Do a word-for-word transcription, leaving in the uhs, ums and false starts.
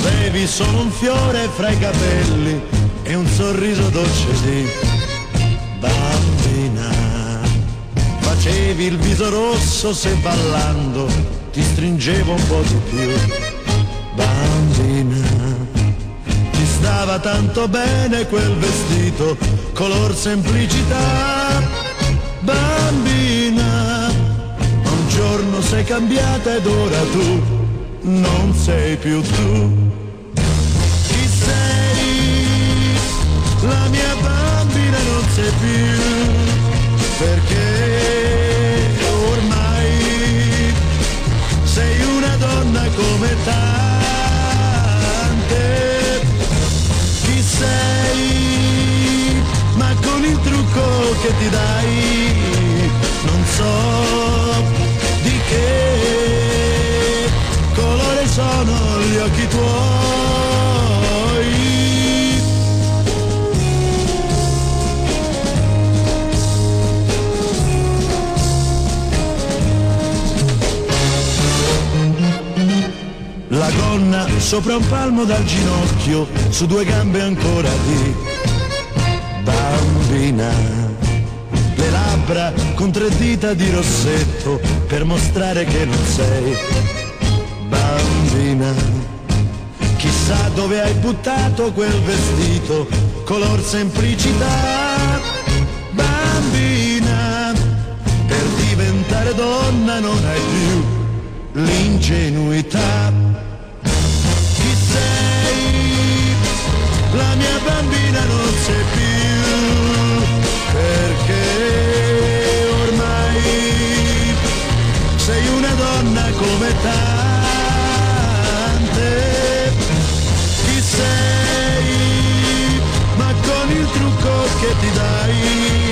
Avevi solo un fiore fra i capelli e un sorriso dolce di bambina. Facevi il viso rosso se ballando ti stringevo un po' di più, bambina. Ti stava tanto bene quel vestito, color semplicità, bambina. Ma un giorno sei cambiata ed ora tu non sei più tu. Chi sei? La mia bambina non sei più, perché ormai sei una donna come tante. Chi sei? Ma con il trucco che ti dai non so di che colore sono gli occhi tuoi. La gonna sopra un palmo dal ginocchio, su due gambe ancora di bambina. Le labbra con tre dita di rossetto per mostrare che non sei bambina. Chissà dove hai buttato quel vestito, color semplicità, bambina. Per diventare donna non hai più l'ingenuità. Chi sei? La mia bambina non sei più, perché ormai sei una donna come tante. Chi sei? Ma con il trucco che ti dai